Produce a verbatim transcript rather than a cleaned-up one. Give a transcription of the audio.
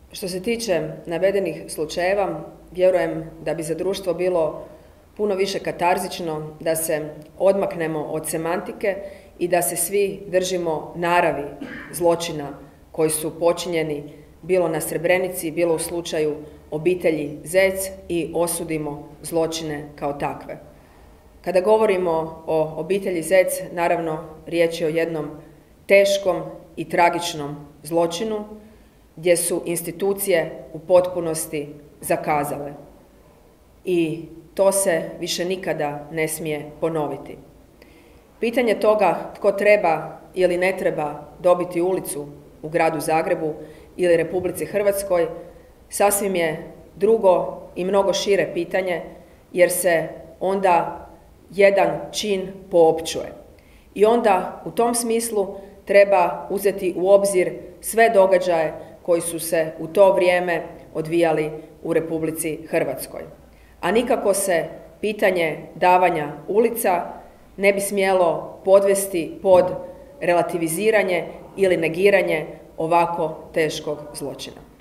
Što se tiče navedenih slučajeva, vjerujem da bi za društvo bilo puno više katarzično da se odmaknemo od semantike i da se svi držimo naravi zločina koji su počinjeni bilo na Srebrenici, bilo u slučaju obitelji Zec i osudimo zločine kao takve. Kada govorimo o obitelji Zec, naravno riječ je o jednom teškom i tragičnom zločinu gdje su institucije u potpunosti zakazale. I to se više nikada ne smije ponoviti. Pitanje toga tko treba ili ne treba dobiti ulicu u gradu Zagrebu ili Republici Hrvatskoj sasvim je drugo i mnogo šire pitanje, jer se onda jedan čin poopćuje. I onda u tom smislu treba uzeti u obzir sve događaje koji su se u to vrijeme odvijali u Republici Hrvatskoj. A nikako se pitanje davanja ulica ne bi smjelo podvesti pod relativiziranje ili negiranje ovako teškog zločina.